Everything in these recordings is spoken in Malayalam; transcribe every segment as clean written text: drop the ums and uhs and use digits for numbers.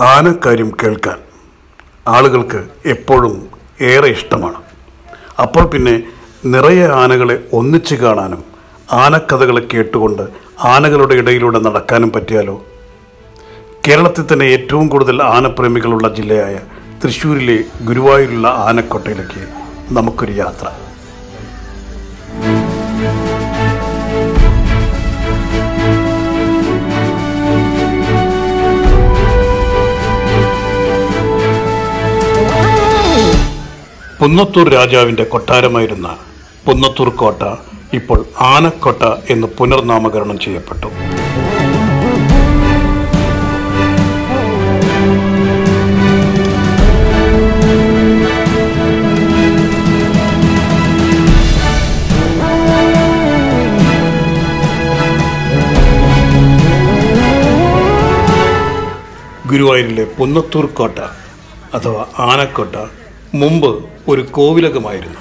ആനക്കാര്യം കേൾക്കാൻ ആളുകൾക്ക് എപ്പോഴും ഏറെ ഇഷ്ടമാണ്. അപ്പോൾ പിന്നെ നിറയെ ആനകളെ ഒന്നിച്ച് കാണാനും ആനക്കഥകളെ കേട്ടുകൊണ്ട് ആനകളുടെ ഇടയിലൂടെ നടക്കാനും പറ്റിയാലോ? കേരളത്തിൽ തന്നെ ഏറ്റവും കൂടുതൽ ആനപ്രേമികളുള്ള ജില്ലയായ തൃശ്ശൂരിലെ ഗുരുവായൂരുള്ള ആനക്കൊട്ടയിലേക്ക് നമുക്കൊരു യാത്ര. പുന്നത്തൂർ രാജാവിൻ്റെ കൊട്ടാരമായിരുന്ന പുന്നത്തൂർ കോട്ട ഇപ്പോൾ ആനക്കൊട്ട എന്ന് പുനർനാമകരണം ചെയ്യപ്പെട്ടു. ഗുരുവായൂരിലെ പുന്നത്തൂർ കോട്ട അഥവാ ആനക്കൊട്ട മുമ്പ് ഒരു കോവിലകമായിരുന്നു.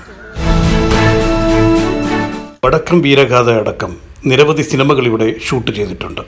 വടക്കൻ വീരഗാഥ അടക്കം നിരവധി സിനിമകൾ ഇവിടെ ഷൂട്ട് ചെയ്തിട്ടുണ്ട്.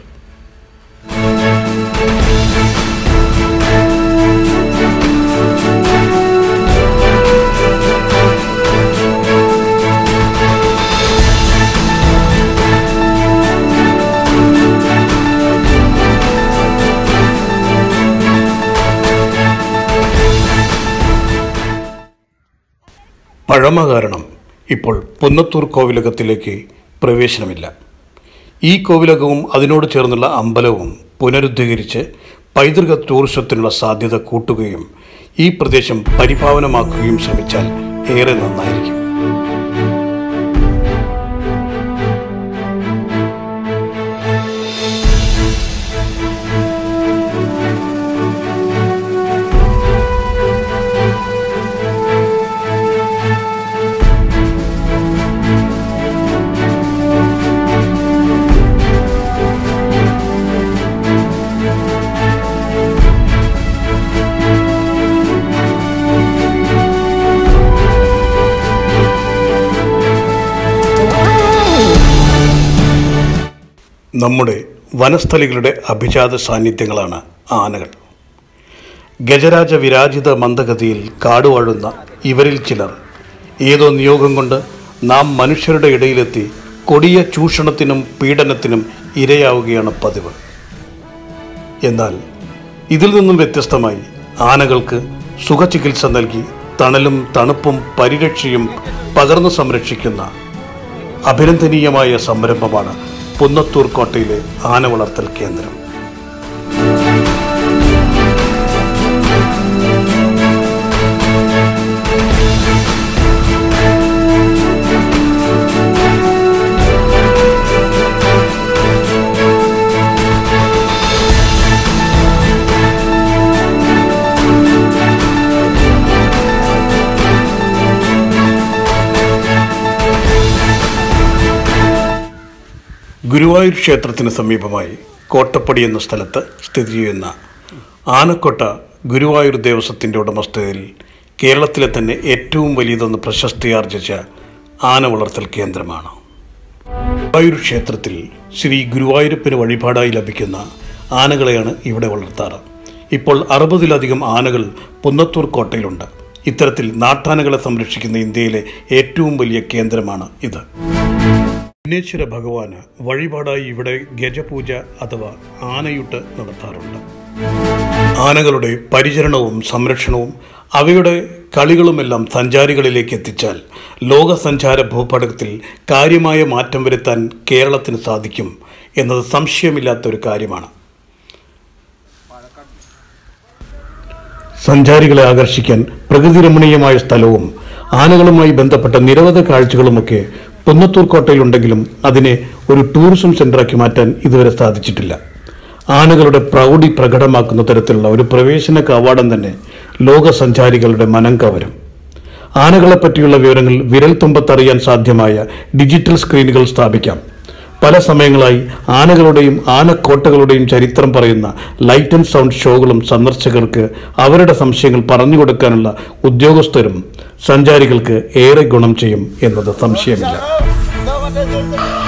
പഴമ കാരണം ഇപ്പോൾ പുന്നത്തൂർ കോവിലകത്തിലേക്ക് പ്രവേശനമില്ല. ഈ കോവിലകവും അതിനോട് ചേർന്നുള്ള അമ്പലവും പുനരുദ്ധീകരിച്ച് പൈതൃക ടൂറിസത്തിനുള്ള സാധ്യത കൂട്ടുകയും ഈ പ്രദേശം പരിപാവനമാക്കുകയും ശ്രമിച്ചാൽ ഏറെ നന്നായിരിക്കും. നമ്മുടെ വനസ്ഥലികളുടെ അഭിജാത സാന്നിധ്യങ്ങളാണ് ആനകൾ. ഗജരാജ വിരാജിത മന്ദഗതിയിൽ കാടുവാഴുന്ന ഇവരിൽ ചിലർ ഏതോ നിയോഗം കൊണ്ട് നാം മനുഷ്യരുടെ ഇടയിലെത്തി കൊടിയ ചൂഷണത്തിനും പീഡനത്തിനും ഇരയാവുകയാണ് പതിവ്. എന്നാൽ ഇതിൽ നിന്നും വ്യത്യസ്തമായി ആനകൾക്ക് സുഖചികിത്സ നൽകി തണലും തണുപ്പും പരിരക്ഷയും പകർന്നു സംരക്ഷിക്കുന്ന അഭിനന്ദനീയമായ സംരംഭമാണ് പുന്നത്തൂർ കോട്ടയിലെ ആന വളർത്തൽ കേന്ദ്രം. ഗുരുവായൂർ ക്ഷേത്രത്തിന് സമീപമായി കോട്ടപ്പടി എന്ന സ്ഥലത്ത് സ്ഥിതി ചെയ്യുന്ന ആനക്കൊട്ട ഗുരുവായൂർ ദേവസ്വത്തിൻ്റെ ഉടമസ്ഥതയിൽ കേരളത്തിലെ തന്നെ ഏറ്റവും വലിയതെന്ന് പ്രശസ്തിയാർജിച്ച ആന വളർത്തൽ കേന്ദ്രമാണ്. ഗുരുവായൂർ ക്ഷേത്രത്തിൽ ശ്രീ ഗുരുവായൂരപ്പന് വഴിപാടായി ലഭിക്കുന്ന ആനകളെയാണ് ഇവിടെ വളർത്താറ്. ഇപ്പോൾ 60-ലധികം ആനകൾ പുന്നത്തൂർ കോട്ടയിലുണ്ട്. ഇത്തരത്തിൽ നാട്ടാനകളെ സംരക്ഷിക്കുന്ന ഇന്ത്യയിലെ ഏറ്റവും വലിയ കേന്ദ്രമാണ് ഇത്. വിഘ്നേശ്വര ഭഗവാന് വഴിപാടായി ഇവിടെ ഗജപൂജ അഥവാ ആനയൂട്ട് നടത്താറുണ്ട്. ആനകളുടെ പരിചരണവും സംരക്ഷണവും അവയുടെ കളികളുമെല്ലാം സഞ്ചാരികളിലേക്ക് എത്തിച്ചാൽ ലോക സഞ്ചാര ഭൂപടത്തിൽ കാര്യമായ മാറ്റം വരുത്താൻ കേരളത്തിന് സാധിക്കും എന്നത് സംശയമില്ലാത്തൊരു കാര്യമാണ്. സഞ്ചാരികളെ ആകർഷിക്കാൻ പ്രകൃതിരമണീയമായ സ്ഥലവും ആനകളുമായി ബന്ധപ്പെട്ട നിരവധി കാഴ്ചകളുമൊക്കെ പുന്നത്തൂർ കോട്ടയിലുണ്ടെങ്കിലും അതിനെ ഒരു ടൂറിസം സെൻ്ററാക്കി മാറ്റാൻ ഇതുവരെ സാധിച്ചിട്ടില്ല. ആനകളുടെ പ്രൗഢി പ്രകടമാക്കുന്ന തരത്തിലുള്ള ഒരു പ്രവേശന കവാടം തന്നെ ലോക സഞ്ചാരികളുടെ മനം കവരും. ആനകളെ പറ്റിയുള്ള വിവരങ്ങൾ വിരൽ തുമ്പത്തറിയാൻ സാധ്യമായ ഡിജിറ്റൽ സ്ക്രീനുകൾ സ്ഥാപിക്കാം. പല സമയങ്ങളായി ആനകളുടെയും ആനക്കോട്ടകളുടെയും ചരിത്രം പറയുന്ന ലൈറ്റ് ആൻഡ് സൗണ്ട് ഷോകളും സന്ദർശകർക്ക് അവരുടെ സംശയങ്ങൾ പറഞ്ഞു കൊടുക്കാനുള്ള ഉദ്യോഗസ്ഥരും സഞ്ചാരികൾക്ക് ഏറെ ഗുണം ചെയ്യും എന്നത് സംശയമില്ല.